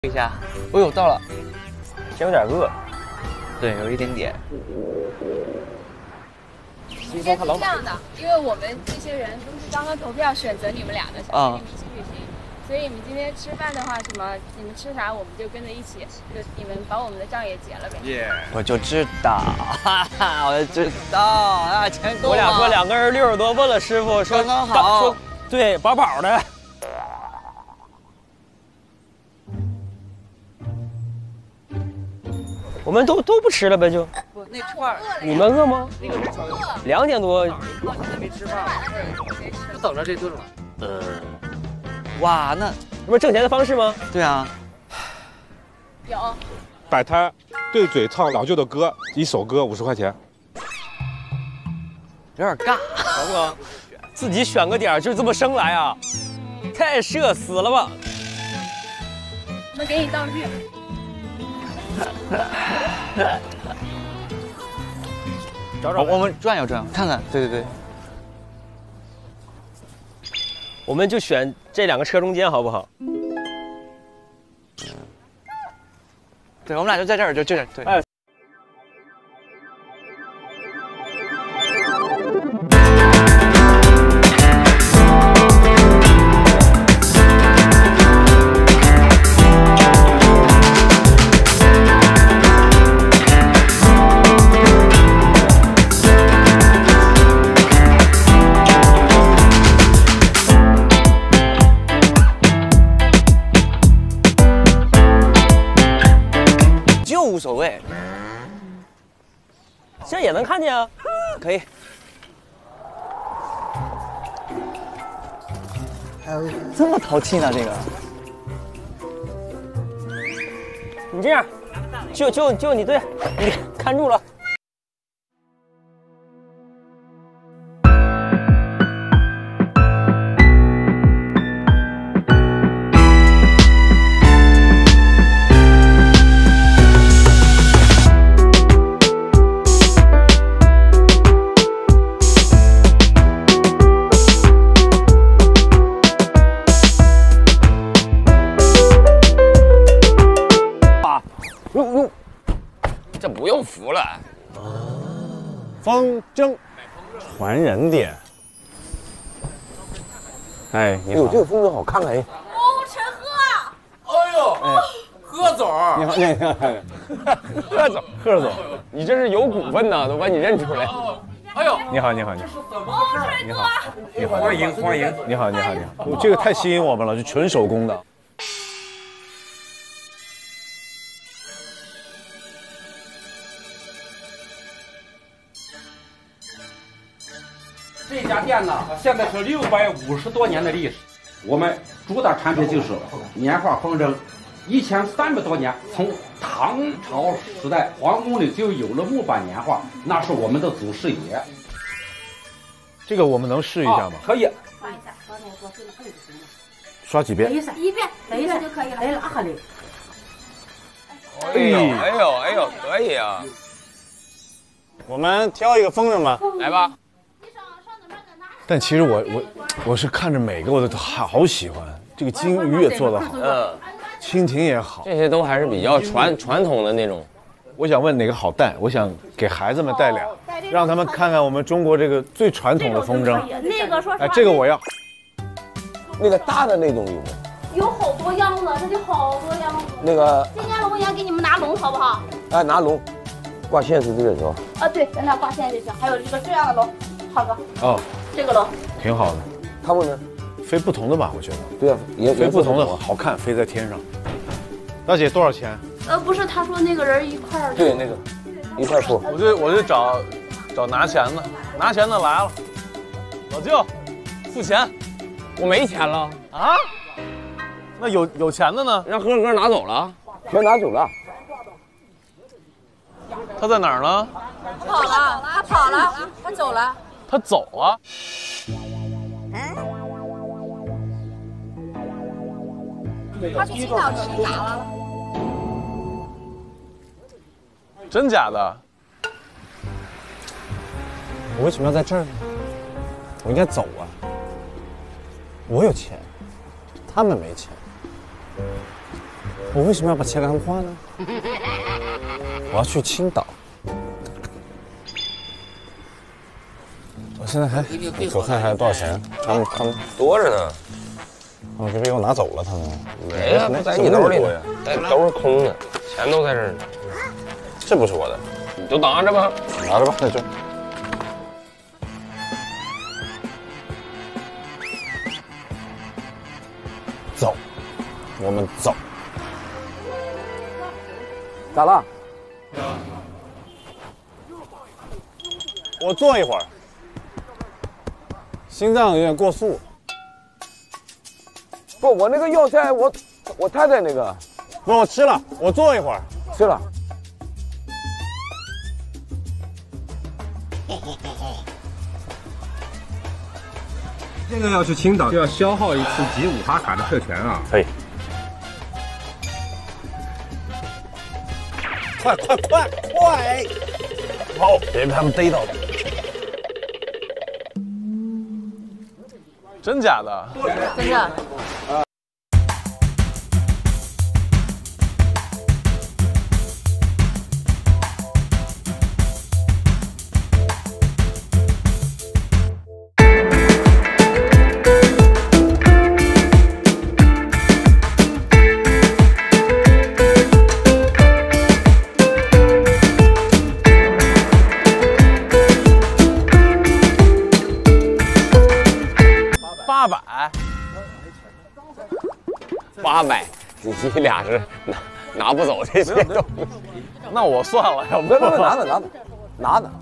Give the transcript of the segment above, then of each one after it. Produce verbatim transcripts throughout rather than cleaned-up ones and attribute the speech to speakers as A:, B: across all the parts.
A: 一下，哦呦，到了，
B: 先有点饿，
A: 对，有一点点。
C: 应该是这样的，因为我们这些人都是刚刚投票选择你们俩的，想跟你们一起旅行，所以你们今天吃饭的话，什么你们吃啥，我们就跟着一起，就你们把我们的账也结了呗。
A: 耶，我就知道，哈哈，我就知道，啊，钱够吗？
B: 我俩说两个人六十多，问了师傅说
A: 刚刚好，
B: 说对，饱饱的。 我们都都不吃了呗，就
A: 不那串
B: 你们饿吗？
A: 那个是饿，
B: 两点多，
A: 哦，你们没吃饭，就等着这顿了。呃，哇，那
B: 这不是挣钱的方式吗？
A: 对啊，
C: 有
D: 摆摊对嘴唱老舅的歌，一首歌五十块钱，
A: 有点尬，
B: 好不好？自己选个点就这么生来啊？太社死了吧！
C: 我们给你道具。
B: 找找，
A: 我们转悠转悠，看看，对对对，
B: 我们就选这两个车中间，好不好？
A: 对，我们俩就在这儿，就这儿，对。
B: 哎
A: 无所谓，
B: 现在也能看见啊，
A: 可以。还有这么淘气呢，这个。
B: 你这样，就就就你对，你看住了。 这不用扶了。
D: 风筝，
E: 传人点。哎，你好，
F: 这个风筝好看哎。
C: 哦，陈赫。
E: 哎呦，哎，贺总，
F: 你好，你好，
E: 贺总，贺总，你这是有股份呐，都把你认出来。哎呦，
F: 你好，你好，你好，你好，你好，
E: 欢迎欢迎，
F: 你好，你好，你好，这个太吸引我们了，就纯手工的。
G: 这家店呢，现在是六百五十多年的历史。我们主打产品就是年画风筝，一千三百多年，从唐朝时代皇宫里就有了木板年画，那是我们的祖师爷。
F: 这个我们能试一下吗？
G: 可以。
H: 刷一下，刷那个多水的痕就行了。
F: 刷几遍？
H: 一遍，一遍，一遍就可以了。来拉下来。
E: 哎呦哎呦哎呦，可以啊！
F: 我们挑一个风筝吧，
E: 来吧。
F: 但其实我我我是看着每个我都好喜欢，这个金鱼也做得好，
E: 嗯，
F: 蜻蜓也好，
E: 这些都还是比较传传统的那种。
F: 我想问哪个好带？我想给孩子们带俩，让他们看看我们中国这个最传统的风筝。
H: 那个说实话，
F: 哎，这个我要。
I: 那个大的那种有吗？
H: 有好多样子，这里好多样子。
I: 那个，
H: 今年龙岩给你们拿龙好不好？
I: 哎，拿龙，挂线是这个是吧？
H: 啊，对，在那挂线就行。还有这个这样的龙，浩哥。
F: 哦。
H: 这个龙
F: 挺好的，
I: 它们呢？
F: 飞不同的吧，我觉得。
I: 对啊，也
F: 飞不同的好看，飞在天上。大姐多少钱？
H: 呃，不是，他说那个人一块儿。
I: 对，那个一块付。
E: 我就我就找找拿钱的，拿钱的来了。老舅，付钱。我没钱了啊？那有有钱的呢？让贺哥拿走了，
I: 全拿走了。
E: 他在哪儿呢？
C: 跑了，他跑了，他走了。
E: 他走了，
C: 他去青岛吃啥了？
E: 真假的？
F: 我为什么要在这儿呢？我应该走啊。我有钱，他们没钱。 我为什么要把钱给他们花呢？我要去青岛。我现在还，我看还有多少钱？他们他们
I: 多着呢。
F: 他们是不是又拿走了？他们
I: 没呀，不在你兜里呢，在兜是空的，钱都在这儿呢。
F: 这不是我的，
I: 你就拿着吧，
F: 拿着吧，在这。走，我们走。
I: 咋了？
F: 我坐一会儿，心脏有点过速。
I: 不，我那个药在我我太太那个。
F: 不，我吃了，我坐一会儿。
I: 吃了。
D: 现在要去青岛，就要消耗一次集五哈卡的特权啊！
F: 可以。快快快快！跑，别被他们逮到了。
E: 真假的？
C: 真的。
E: 八百，
I: 八百，你俩是拿拿不走这些东西。
E: 那我算了，要不
I: 那那拿着拿着拿着。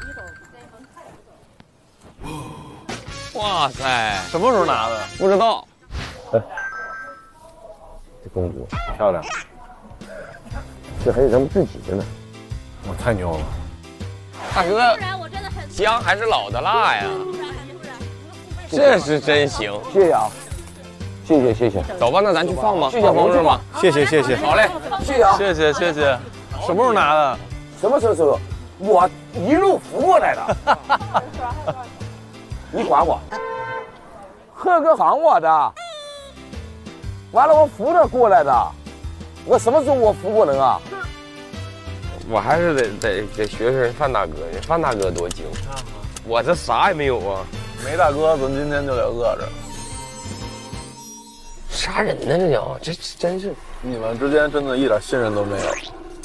B: 哇塞，
E: 什么时候拿的？
B: 不知道。
I: 哎，这公主漂亮，这还有咱们自己的呢。
F: 我太牛了，
B: 大哥，姜还是老的辣呀。这是真行，
I: 谢谢啊，谢谢谢谢。
B: 走吧，那咱去放吧，
I: 谢谢
B: 同志们，
F: 谢谢谢谢。
B: 好嘞，
I: 谢谢啊，
E: 谢谢谢谢。什么时候拿的？
I: 什么时候？我一路扶过来的。你管我？贺哥喊我的，完了我扶着过来的。我什么时候我扶过人啊？我还是得得得学学范大哥，范大哥多精，我这啥也没有啊。
E: 没大哥，咱今天就得饿着。
I: 杀人呢，这叫这真是。
E: 你们之间真的一点信任都没有。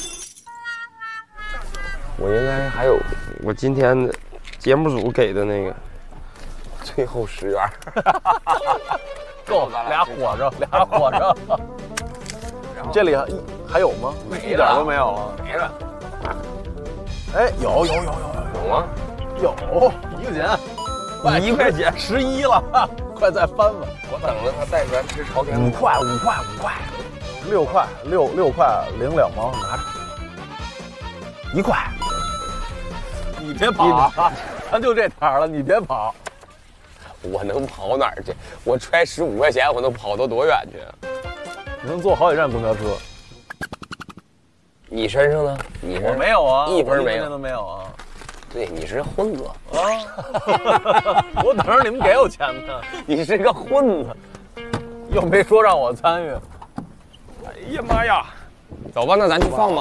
I: 我应该还有我今天节目组给的那个最后十元，
E: 够咱俩活着，俩活着。这里还还有吗？一点都没有了，
I: 没了。
E: 哎，有有有有有
I: 有吗？
E: 有一个钱。一块钱，十一了，快再翻翻！
I: 我等着他带咱吃朝天。
E: 五块，五块，五块，六块，六六块零两毛，拿着。一块，你别跑啊！咱就这摊了，你别跑。
I: 我能跑哪儿去？我揣十五块钱，我能跑到多远去？
E: 你能坐好几站公交车。
I: 你身上呢？你
E: 我没有啊，
I: 一分没
E: 有，都没有啊。
I: 对，你是混子
E: 啊！我等着你们给我钱呢。
I: 你是个混子，
E: 又没说让我参与。
B: 哎呀妈呀！走吧，那咱去放吧。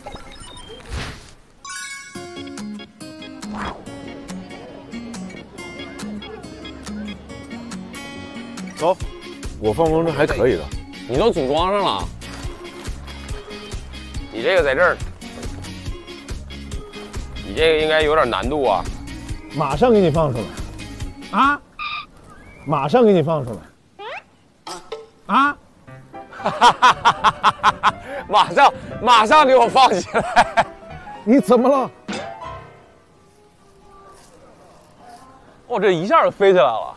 F: 走，我放风筝还可以的。
B: 你都组装上了？
I: 你这个在这儿。你这个应该有点难度啊！
J: 马上给你放出来，啊！马上给你放出来，啊！
I: 马上马上给我放起来！
J: 你怎么了？
E: 哦，这一下就飞起来了。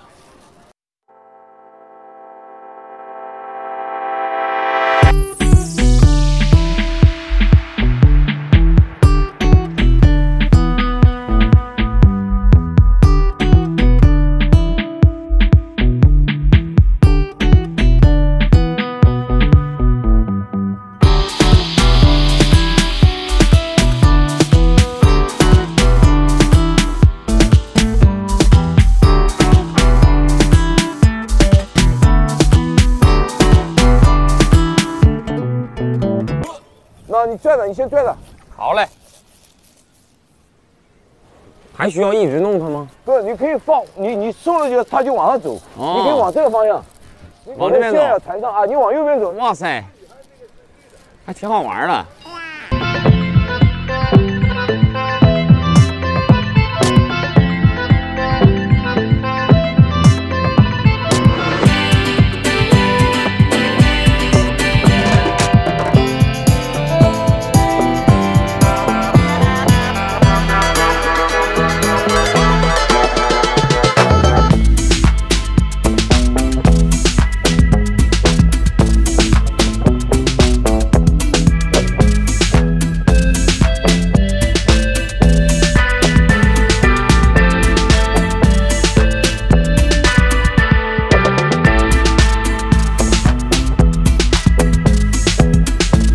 I: 那你拽着，你先拽着。
B: 好嘞。还需要一直弄它吗？
I: 不，你可以放，你你收了就它就往上走，
B: 哦、
I: 你可以往这个方向。
B: 往这边走。
I: 船上啊，你往右边走。
B: 哇塞，还挺好玩的。